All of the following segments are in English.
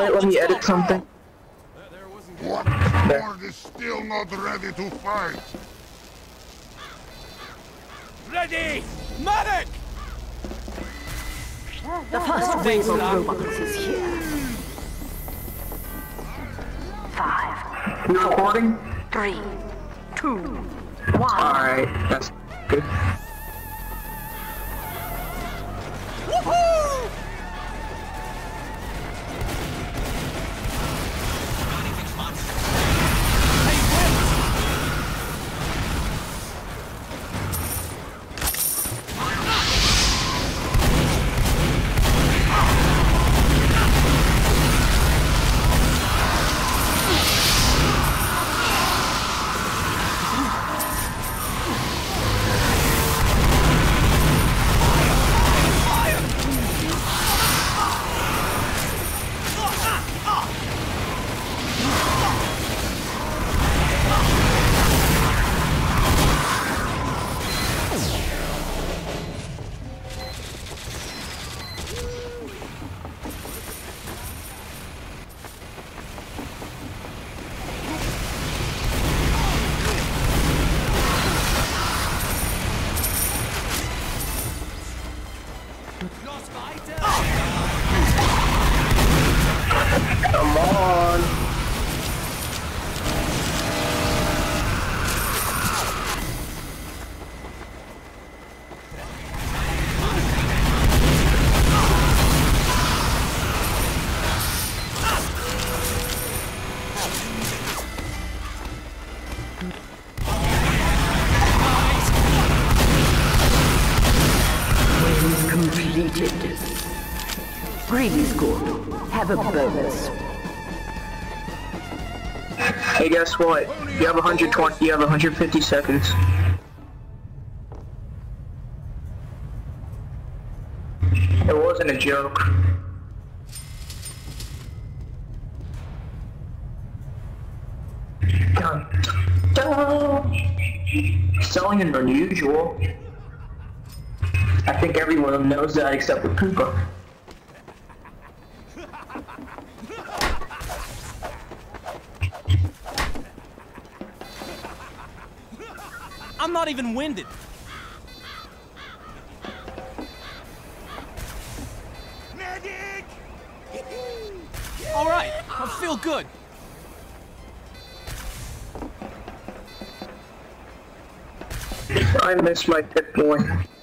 Wait, let me edit something. What? The Lord is still not ready to fight. Ready! Medic! The first wave of robots is here. 5. You recording? 3, 2, 1. Alright, that's good. Woohoo! Come on. Completed. Breeze good. Have a bonus. Hey, guess what? You have 120, you have 150 seconds. It wasn't a joke. Selling is unusual. I think everyone knows that except for Koopa. I'm not even winded. Medic! All right, I feel good. I miss my pit boy.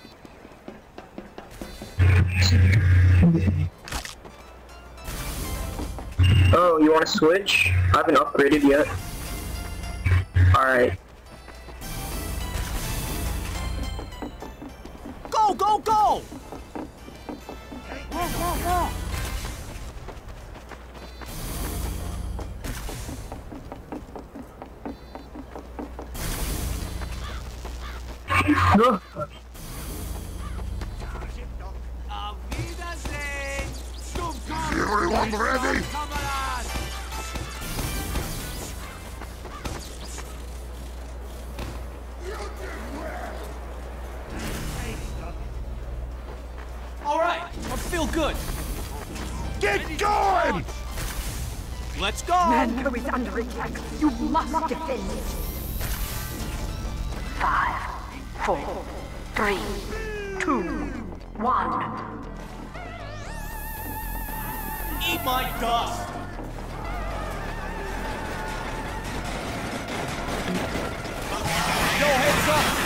Oh, you want to switch? I haven't upgraded yet. Alright. Go, go, go! No. Everyone ready? All right, I feel good. Get going! Let's go! Manco is under attack. You must defend. 5, 4, 3, 2, 1. Eat my dust! Yo, heads up!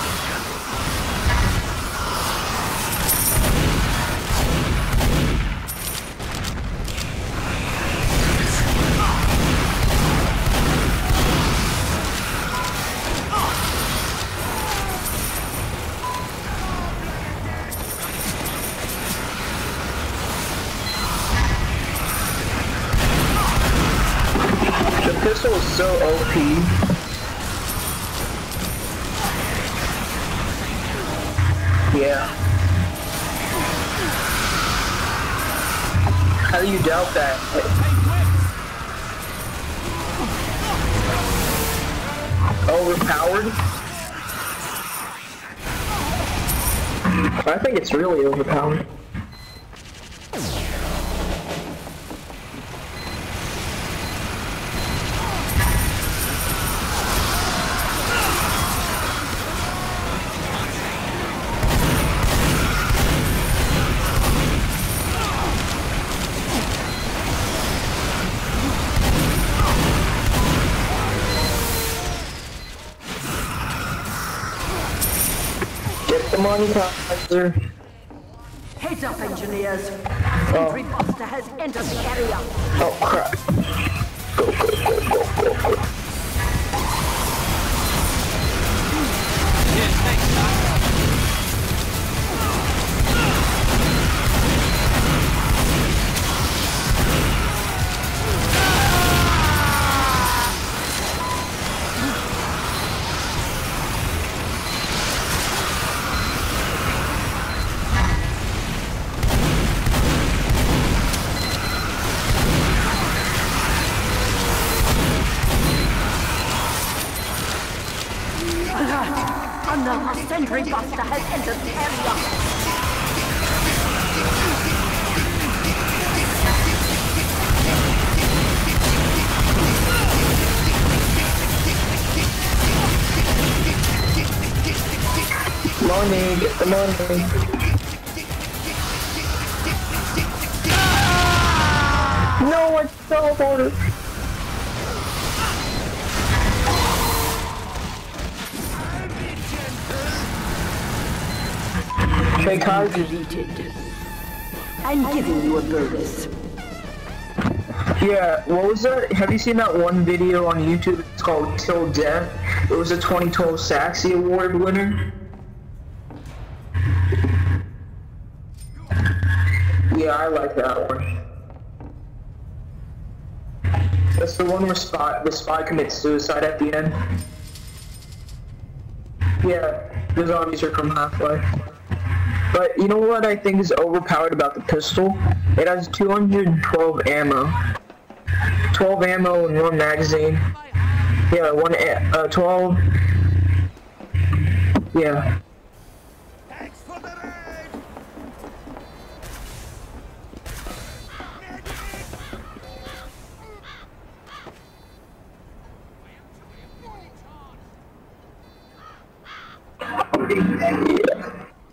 The pistol is so OP. Yeah. How do you doubt that? Overpowered? I think it's really overpowered. on, Kaiser. Heads up, engineers. Sentry Buster has entered the area. Oh crap. Go, go, go, go, go, go. Yeah, thanks, Doc. Another Sentry Buster has entered the area. Money, get the money. No, I teleported. Hey, Kaiser. Deleted. I'm giving you a bonus. Yeah, what was that? Have you seen that one video on YouTube? It's called Till Death. It was a 2012 Saxy Award winner. Yeah, I like that one. That's the one where the spy commits suicide at the end. Yeah, the zombies are from Half-Life. But you know what I think is overpowered about the pistol? It has 212 ammo. 12 ammo in one magazine. Yeah, 12. Yeah. Thanks for the raid! Yeah.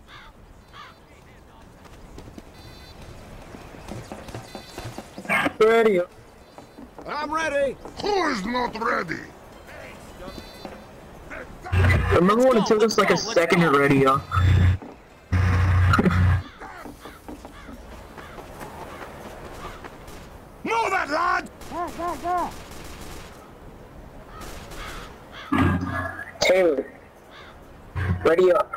Ready. I'm ready. Who is not ready? Remember when it took us like a second to ready up? Know that, lad! Taylor. Ready up.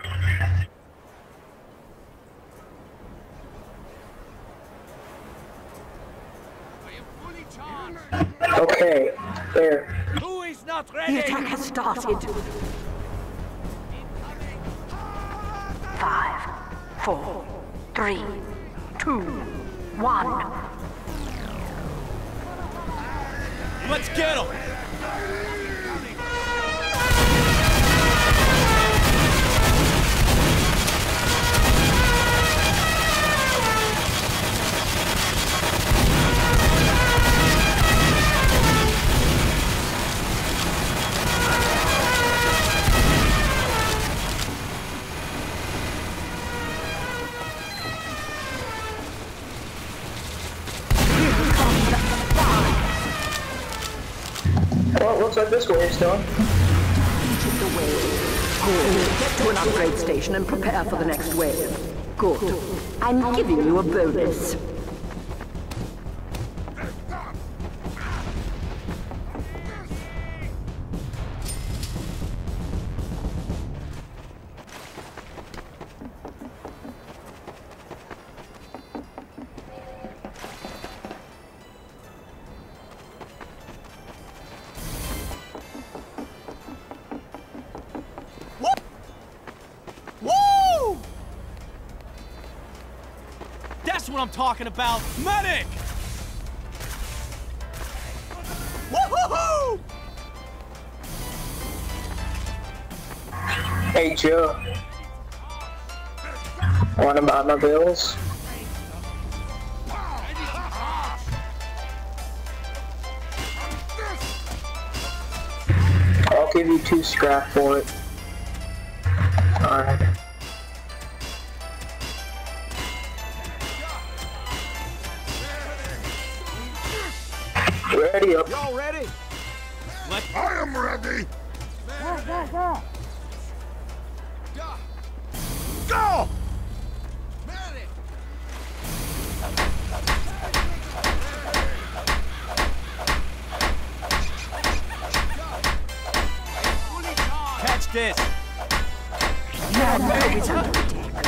Okay, there. Who is not The ready? attack has started. 5, 4, 3, 2, 1. Let's get him. Well, it looks like this wave's done. Completed the wave. Good. Get to an upgrade station and prepare for the next wave. Good. I'm giving you a bonus. Woo! That's what I'm talking about. Medic! Woo-hoo-hoo! Hey, Joe. Wanna buy my bills? I'll give you 2 scrap for it. Alright. Ready up. Y'all ready? I am ready! Go! Catch this! Man, it's under attack.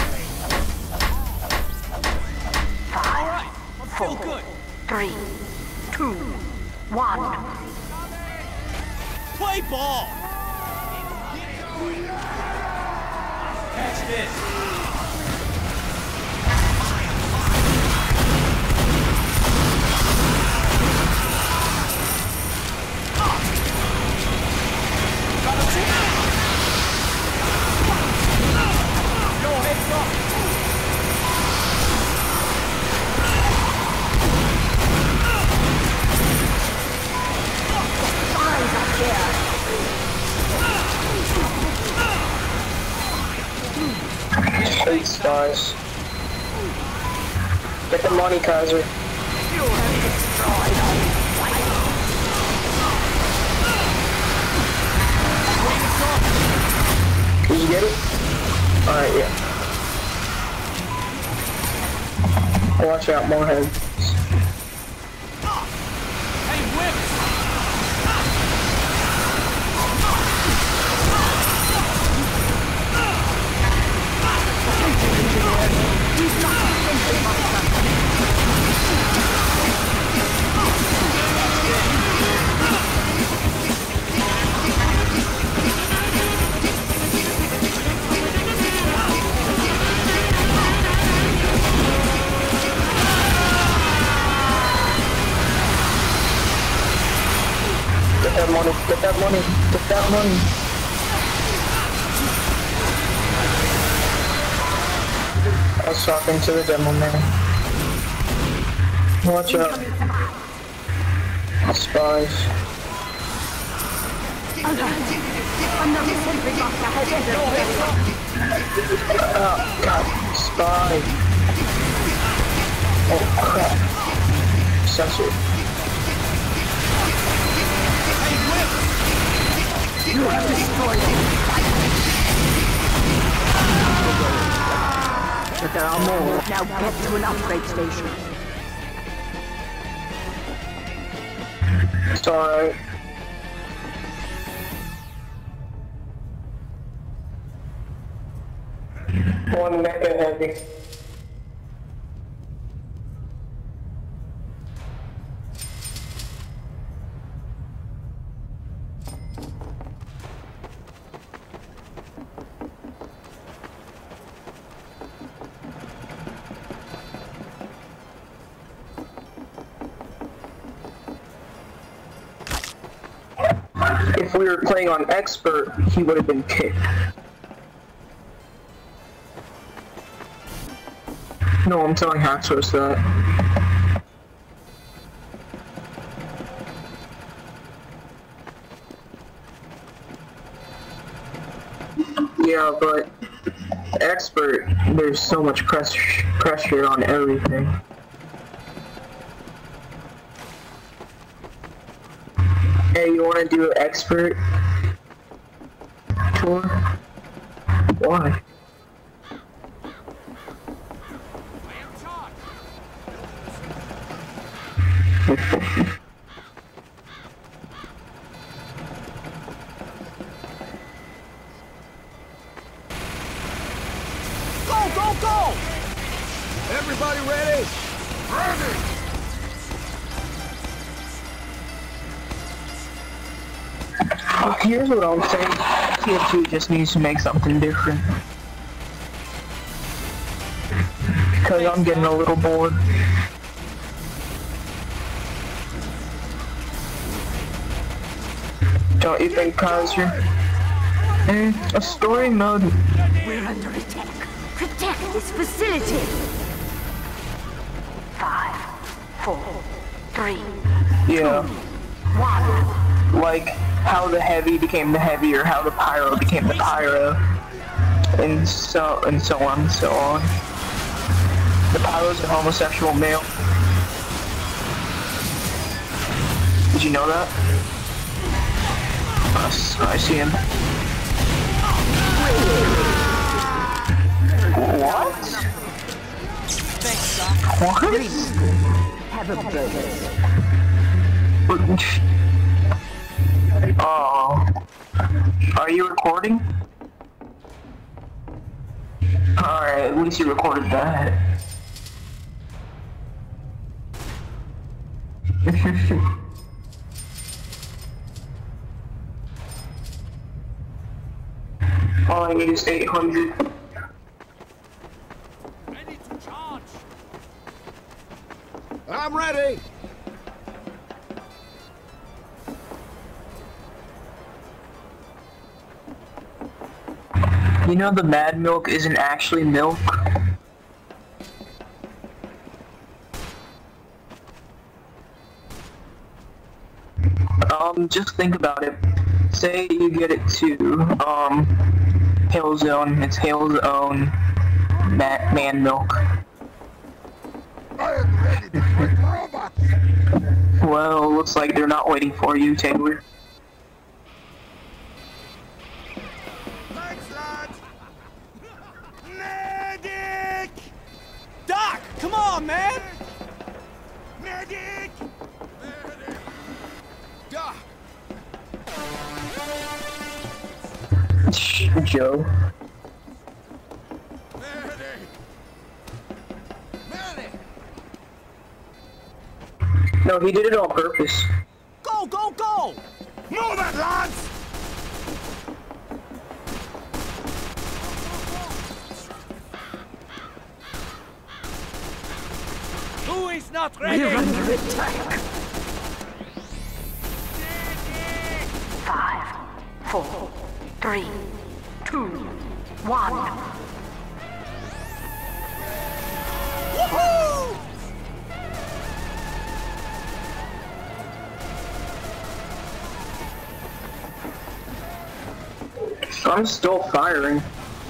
5, Feel good. 3, 2, 1. Play ball! Catch this! Eight stars. Get the money, Kaiser. Did you get it? Alright, yeah. Watch out, more heads. Hey, whip! Get that money, get that money, get that money. I was talking to the demo man. Watch out. Spies. Oh god, spy. Oh crap. Sensor. You have destroyed it. But there are more. Now get to an upgrade station. It's alright. One mega heavy. If we were playing on expert, he would have been kicked. No, I'm telling Haxorus that. Yeah, but expert, there's so much pressure on everything. Hey, you want to do an expert tour? Why? Go, go, go! Everybody ready? Ready! Here's what I'll say. TF2 just needs to make something different. Because I'm getting a little bored. Don't you think, Kaiser? A story mode. We're under attack. Protect this facility. 5, 4, 3, Yeah. 1. Like how the heavy became the heavy, or how the pyro became the pyro, and so on and so on. The pyro's a homosexual male. Did you know that? I see him. What? Thanks, Doc. What? Have a bonus. Oh. Are you recording? Alright, at least you recorded that. All I need is 800. Ready to charge. I'm ready. You know the mad milk isn't actually milk? Just think about it. Say you get it to, Hail Zone. It's Hail's own man milk. I am ready to fight robots! Well, looks like they're not waiting for you, Taylor. Thanks, lads! Medic! Doc, come on, man. Medic! Medic! Doc. Joe. Medic! Medic. No, he did it on purpose. Go, go, go. Move it, lads! Who is not ready? We're under attack. 5, 4, 3, 2, 1. Woohoo! I'm still firing.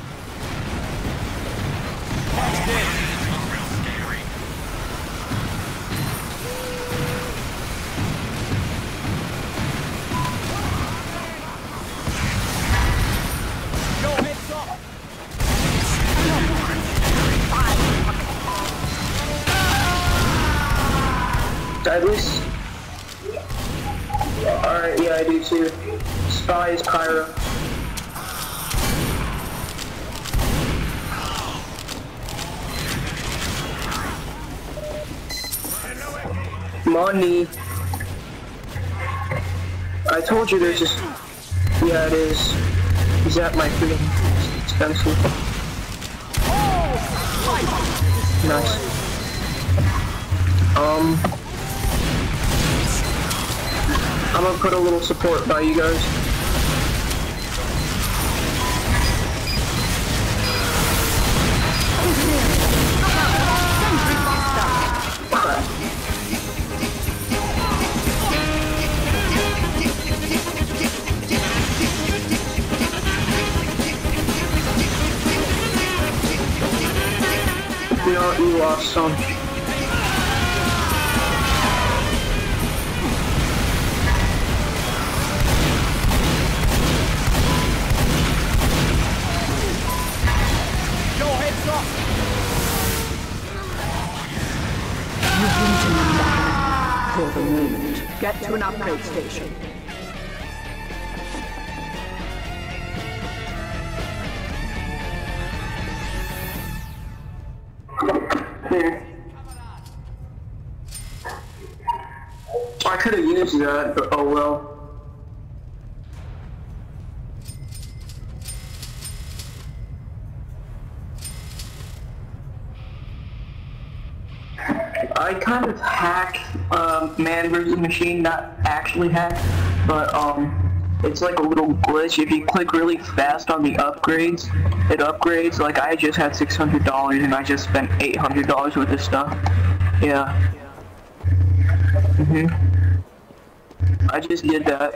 Go, heads up. Douglas? Alright, yeah, I do too. Spies, Pyro. Money. I told you there's just... Yeah, it is. He's at my freaking expensive. Nice. I'm gonna put a little support by you guys. You lost some. Go, heads up. For the moment, get to an upgrade station. Here. I could have used that, but oh well. I kind of hack Man vs. Machine, not actually hack, but it's like a little glitch. If you click really fast on the upgrades, it upgrades. Like I just had $600 and I just spent $800 worth of stuff. Yeah. I just did that.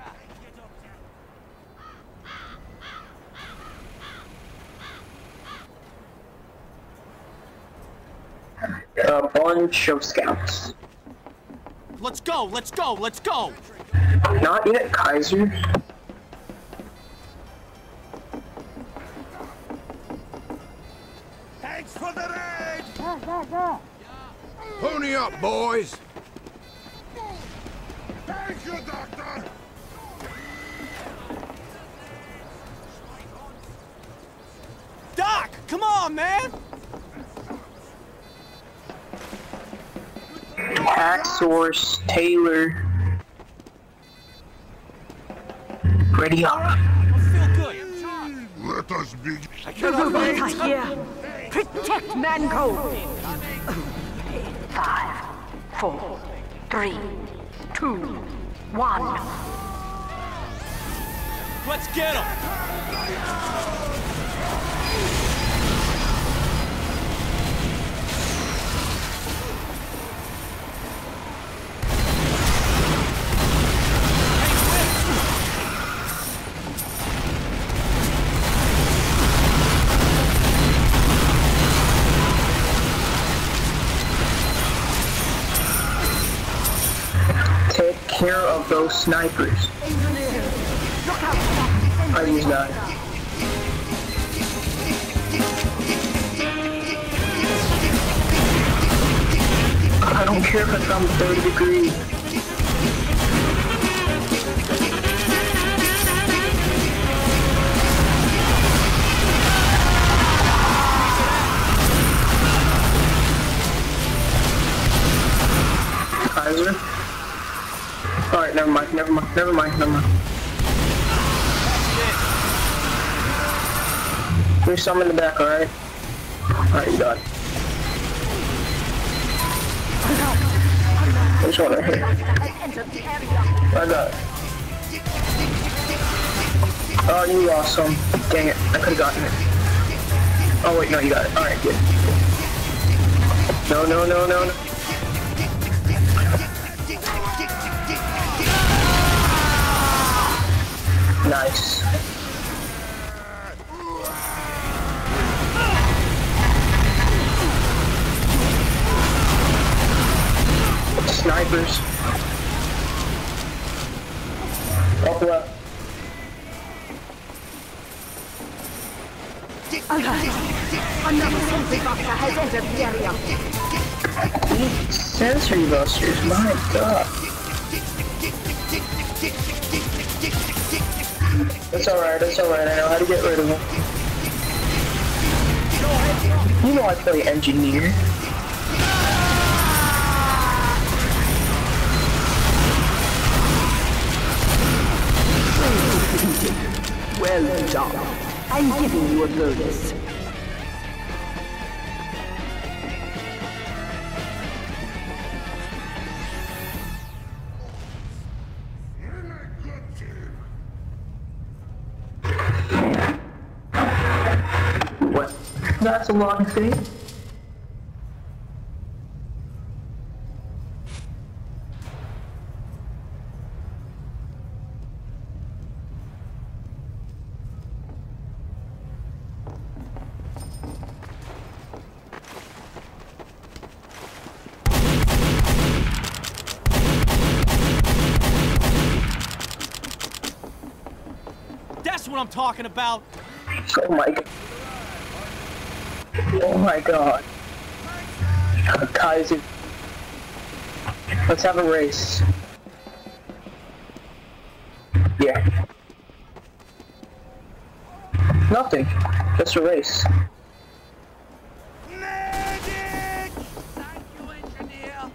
A bunch of scouts. Let's go, let's go, let's go. Not yet, Kaiser. up, boys. Thank you, Doctor! Doc, come on, man. Hacksaw, Taylor. Ready up. I feel good. Let us begin. I cannot wait. Here. Protect Mango. 5, 4, 3, 2, 1. Let's get him. Take care of those snipers. I use that. I don't care if it's on the 30 degree. Kaiser. Alright, never mind. There's some in the back, alright? Alright, you got it. There's one right here. I got it. Oh, you lost some. Dang it, I could've gotten it. Oh wait, no, you got it. Alright, good. No. Nice. Snipers. Up left. Another sentry buster has entered the area. These sensory busters, my god. It's alright, I know how to get rid of them. You know I play engineer. Well done. I'm giving you a bonus. What? That's a long thing. That's what I'm talking about. Oh my god. Oh my god. Kaiser. Let's have a race. Yeah. Nothing. Just a race. Medic! Thank you, engineer.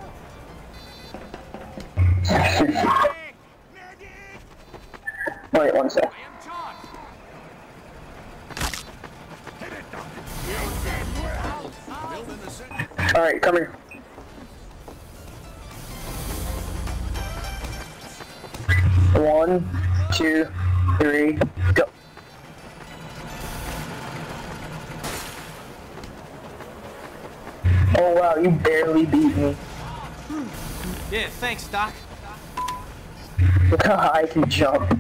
Medic! Wait one sec. I am charged. Alright, come here. One, 2, 3, go. Oh wow, you barely beat me. Yeah, thanks, Doc. Look how high I can jump.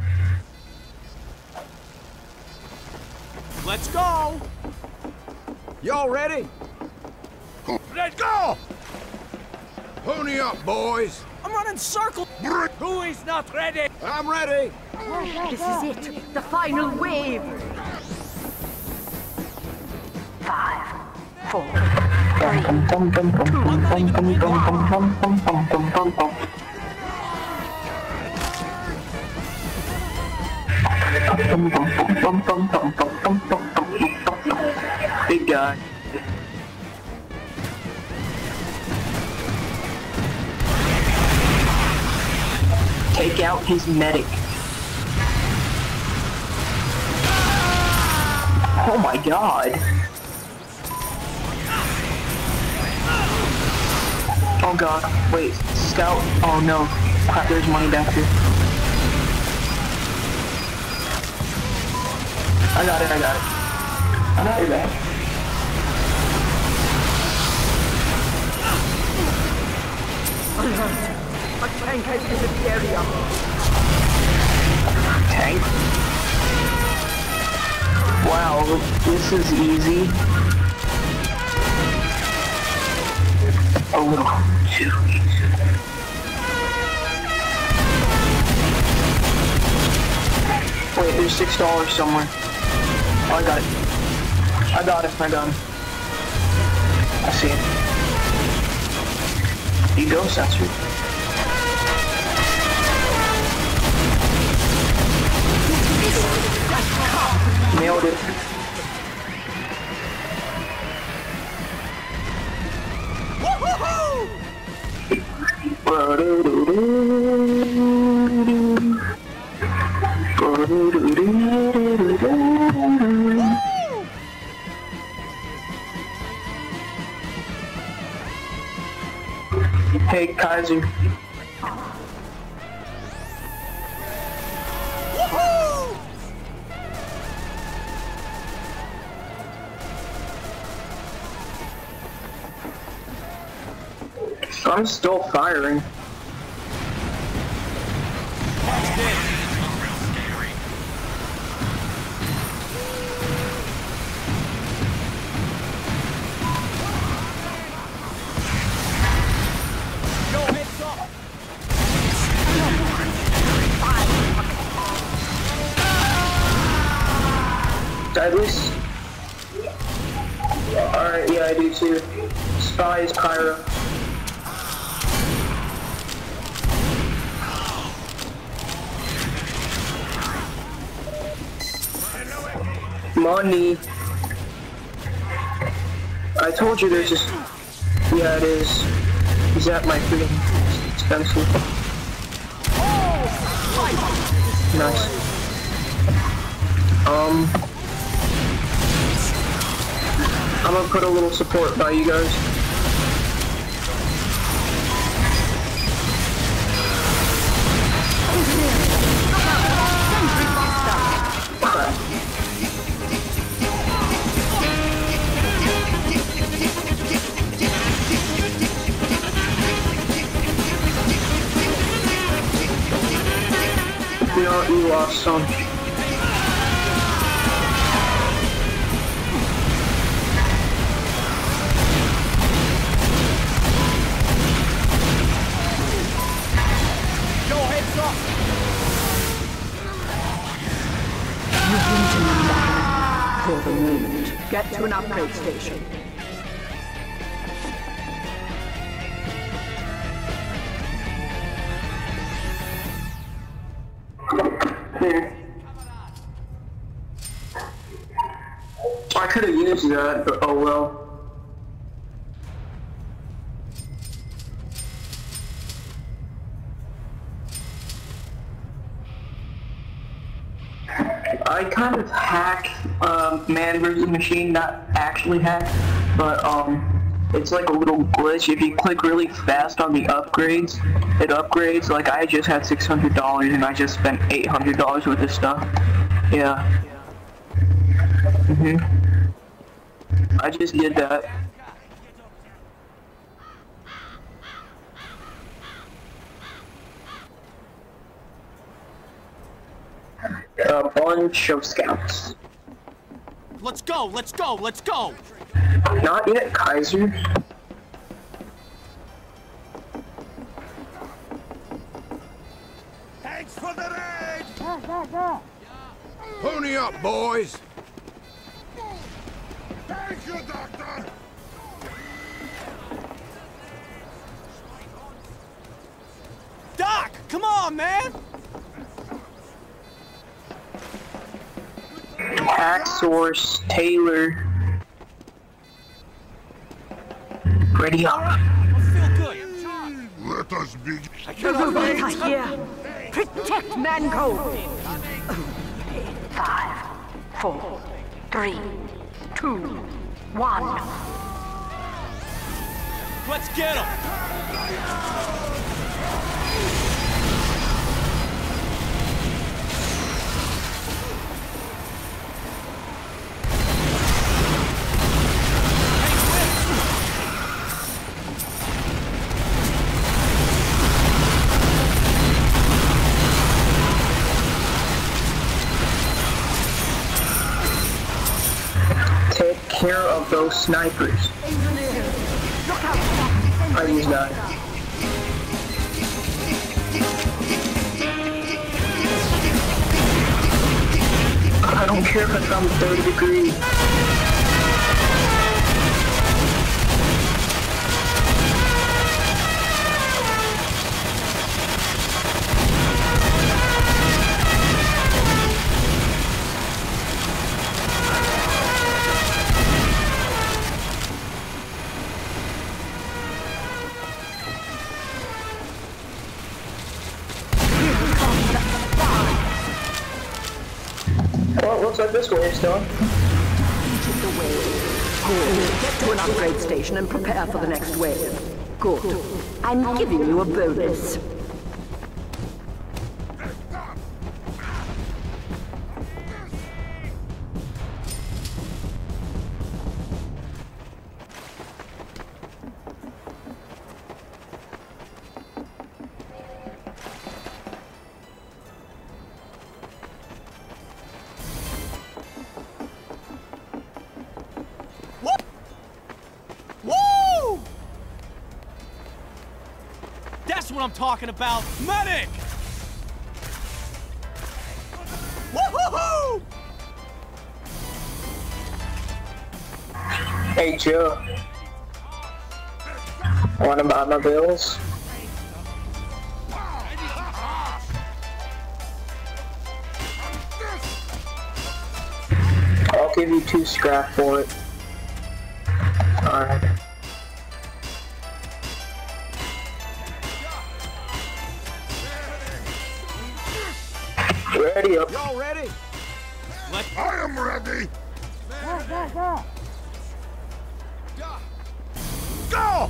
Let's go! Y'all ready? Let's go! Pony up, boys. I'm running circles. Who is not ready? I'm ready. This is it. The final wave. 5, 4, Big guy. Take out his medic. Oh my god. Oh god, wait, scout, oh no, crap, there's money back here. I got it. I got your back. A tank has entered the area. Tank? Wow, this is easy. A little too easy. Wait, there's $6 somewhere. Oh, I got it. I got it. I see it. Here you go, Satsu. Nailed it. Hey, Kaiser. I'm still firing. Deadless? Alright, yeah, I do too. Spies, Pyro. Money. I told you there's just... Yeah, it is. He's at my freaking expensive. Nice. I'm gonna put a little support by you guys. You lost some. For the moment, get to an upgrade station. I could have used that, but oh well. I kind of hack Man vs. Machine, not actually hack, but it's like a little glitch. If you click really fast on the upgrades, it upgrades. Like I just had $600 and I just spent $800 with this stuff. Yeah. I just did that. A bunch of scouts. Let's go, let's go, let's go! Not yet, Kaiser. Thanks for the raid! Pony up, boys! Thank you, Doctor! Come on, man! Hacksaw, Taylor. Ready up. I feel good. Let us begin. I cannot wait. Here. Protect Mango. 5, 4, 3, 2, 1. Let's get him! Take care of those snipers. I use that. I don't care if it's on the 30 degree. Well, it looks like this way is done. Took the wave. Good. Get to an upgrade station and prepare for the next wave. Good. I'm giving you a bonus. Woo! That's what I'm talking about. Medic! Woo-hoo-hoo! Hey Joe. Wanna buy my bills? I'll give you 2 scrap for it. Alright. Ready up. Y'all ready? I am ready. Go!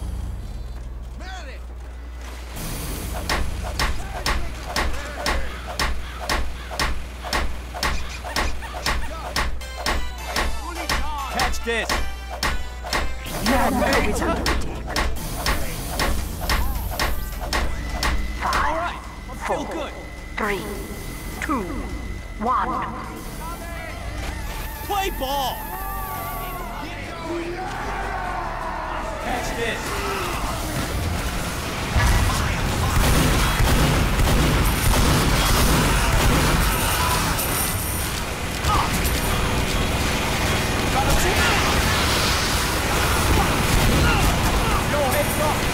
Catch this. Mango is under attack. 5, Feel good. 3, 2, 1. Play ball. Catch this. Go heads up.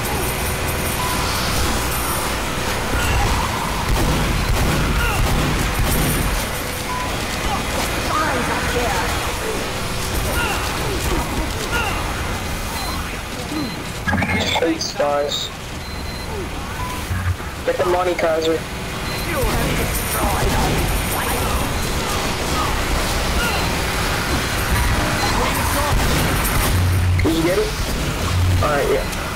Eyes up there. 8 stars. Get the money, Kaiser. You have destroyed all. Did you get it? Alright,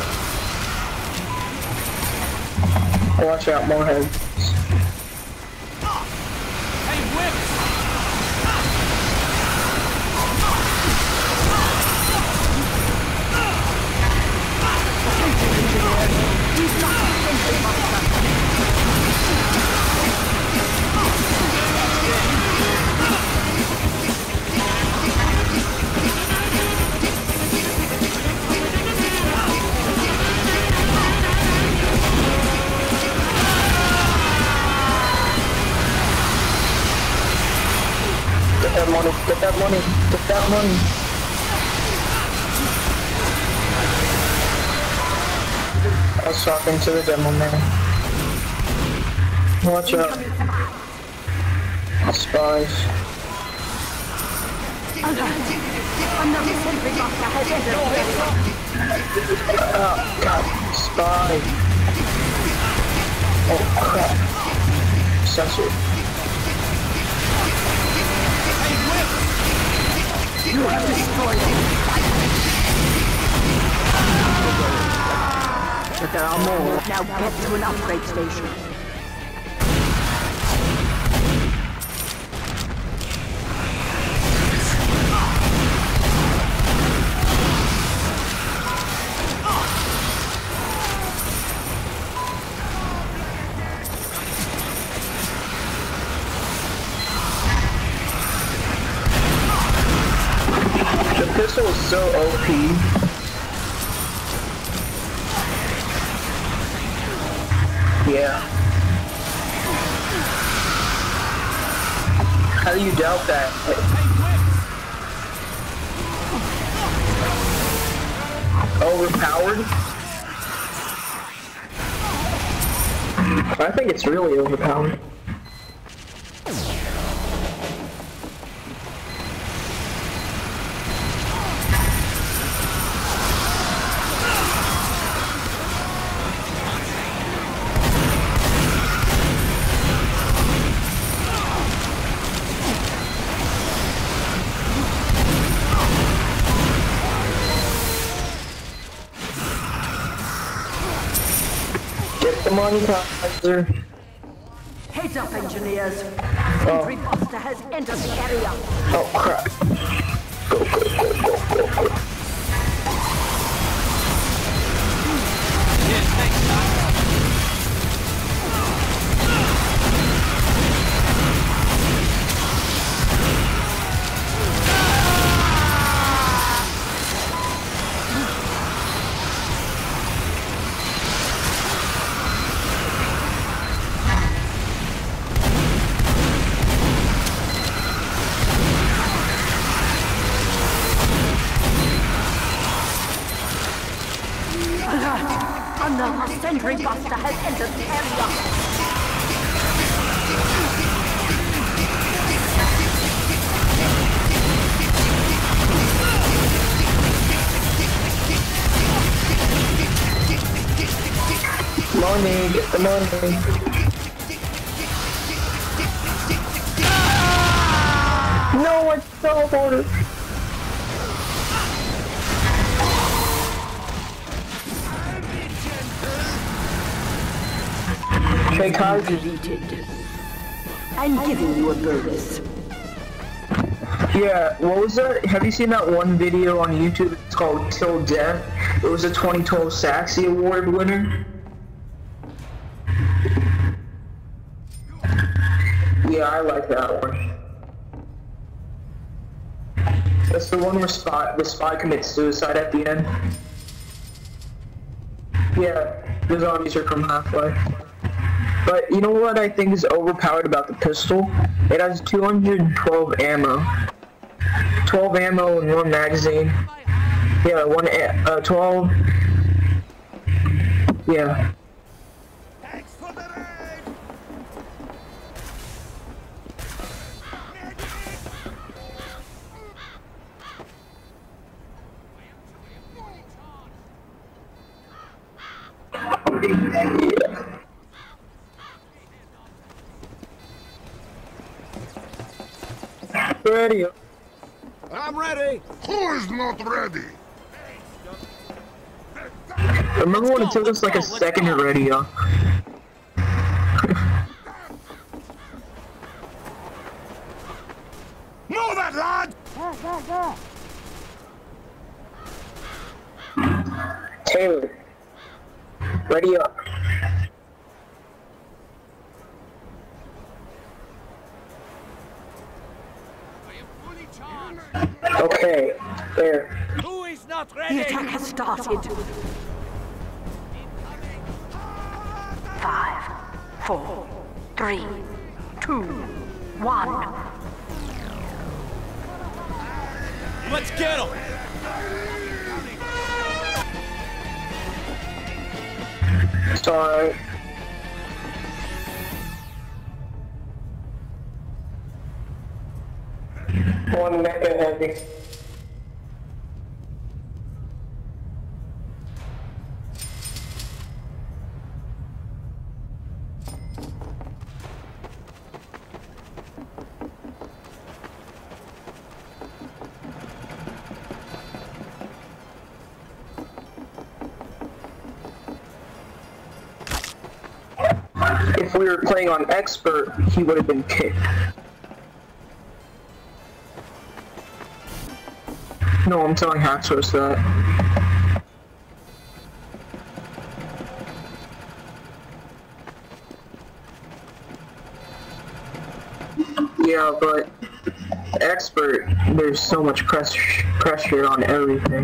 yeah. Watch out, more heads. Hey, whips. Get that money, get that money, get that money. I was talking to the demo man. Watch out. Spies. Another sentry buster has entered the area. Oh, God. Spy. Oh, crap. Sensor. You have destroyed it. But there are more. Now get to an upgrade station. The pistol is so OP. Yeah. How do you doubt that? Overpowered? I think it's really overpowered. Get the money, Kaiser. Heads up, engineers. Sentry buster has entered the area. Oh, crap. Go, go, go, go, go, go. Another sentry buster has entered the area. Money, get the money. No, I teleported. Hey, Kaiser. Deleted. I'm giving you a bonus. Yeah, what was that? Have you seen that one video on YouTube? It's called Till Death. It was a 2012 Saxy Award winner. Yeah, I like that one. That's the one where the spy commits suicide at the end. Yeah, the zombies are from Half-Life. But you know what I think is overpowered about the pistol? It has 212 ammo. 12 ammo in one magazine. Yeah, 12. Yeah. Thanks for the raid! Yeah. Ready. I'm ready. Who is not ready? Remember when it took us like a second to ready up? Move it, lad! Taylor. Ready up. Okay, there. Who is not The ready? attack has started. 5, 4, 3, 2, 1. Let's get him. It's alright. One mega heavy. If we were playing on expert, he would have been kicked. No, I'm telling Haxorus that. Yeah, but expert, there's so much pressure on everything.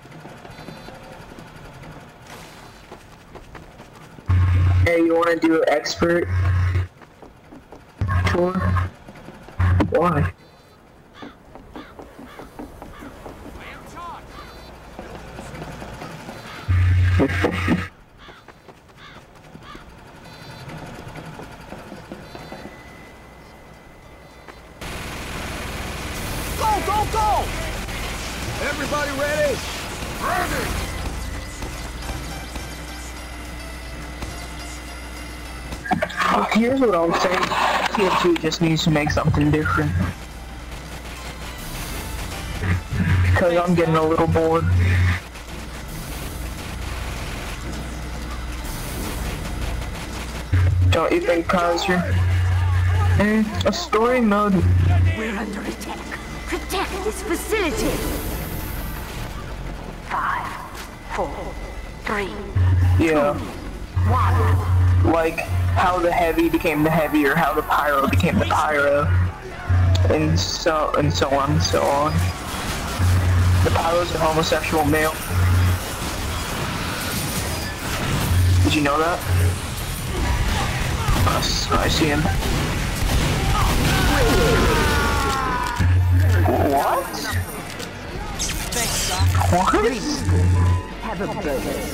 Hey, you wanna do an expert tour? Why? Go! Everybody ready? Ready! Here's what I'll say. TF2 just needs to make something different. Because I'm getting a little bored. Don't you think, Kaiser? A story mode. We're under attack. Protect this facility. 5, 4, 3, Yeah. 1. Like how the heavy became the heavy, or how the pyro became the pyro, and so on and so on. The pyro's a homosexual male. Did you know that? I see him. What? Thanks, Doc. What? Have a bonus.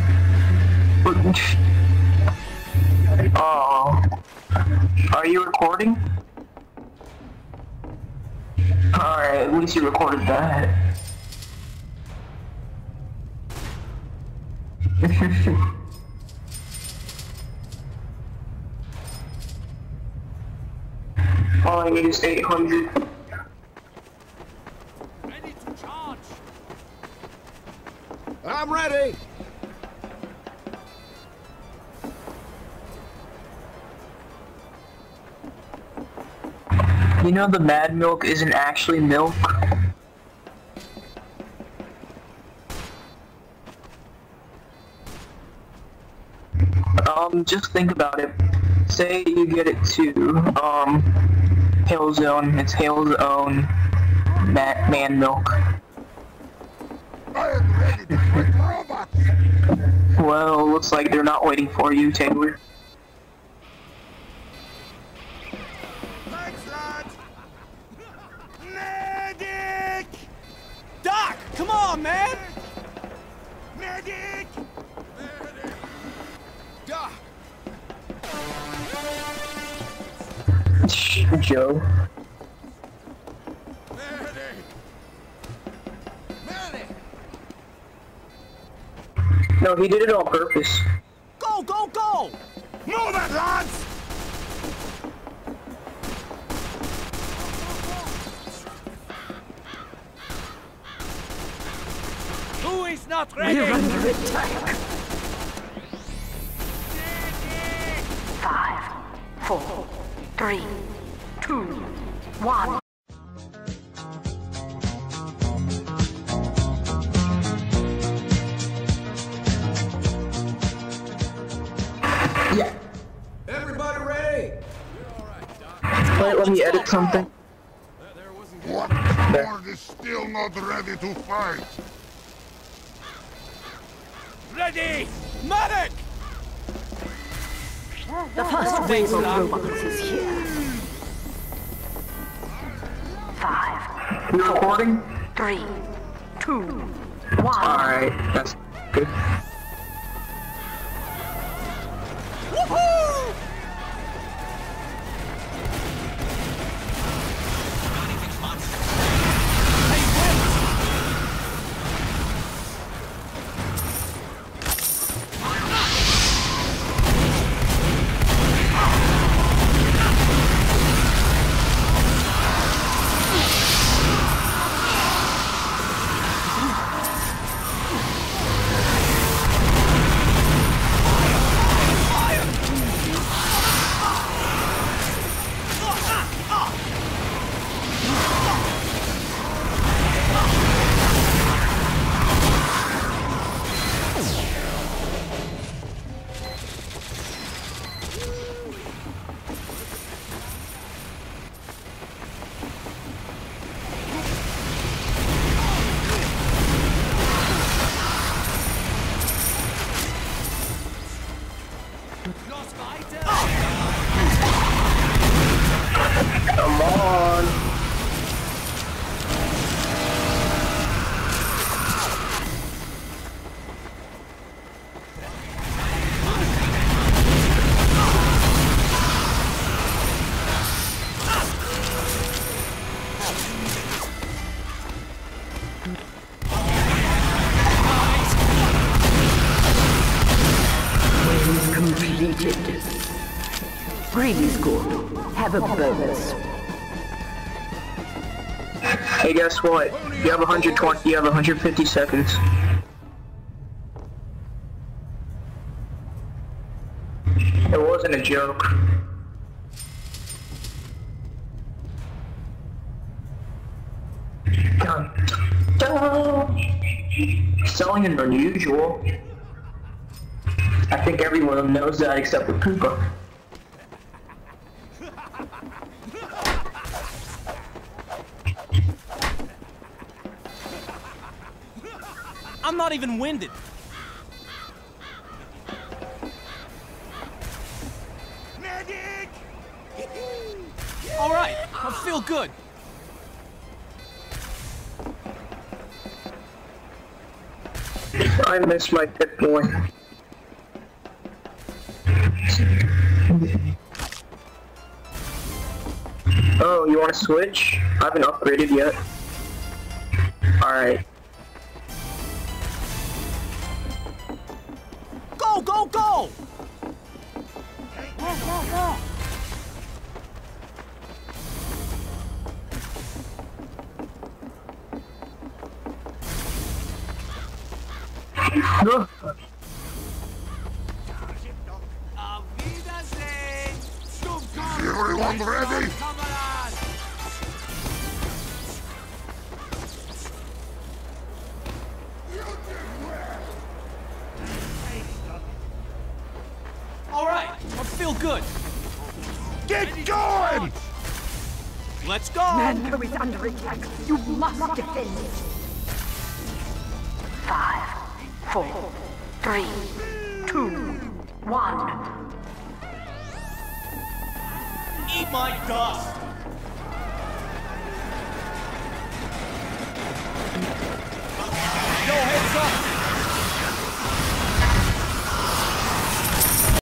Oh. Are you recording? Alright, at least you recorded that. All I need is 800. Ready to charge. I'm ready. You know the mad milk isn't actually milk? Just think about it. Say you get it to, Hail Zone, it's Hail's own man milk. I am ready to fight robots! Well, looks like they're not waiting for you, Taylor. Thanks, lads! Medic! Doc, come on, man. Medic! Doc! Joe. Medic! Medic! No, he did it on purpose. Go! Move it, lads! Who is not We're ready? under attack. 5, 4, 3, 2, 1. Yeah. Everybody ready? Wait, let me edit something. What? The Lord is still not ready to fight! Ready! Medic! The first wave of robots is here. 5, You recording? 3, 2, 1. Alright, that's good. Woohoo! Good. Have a bonus. Hey, guess what? You have 120, you have 150 seconds. It wasn't a joke. Selling is unusual. I think everyone knows that except for Koopa. I'm not even winded. Medic! All right, I feel good. I miss my pit boy. Oh, you want to switch? I haven't upgraded yet. Alright. Go, go, go! Go, go, go! No. Auf Wiedersehen! Everyone ready? Kamerad! All right, I feel good. Get going! Let's go! Manco is under attack. You must defend it. 5, 4, 3, 2, 1. Eat my dust!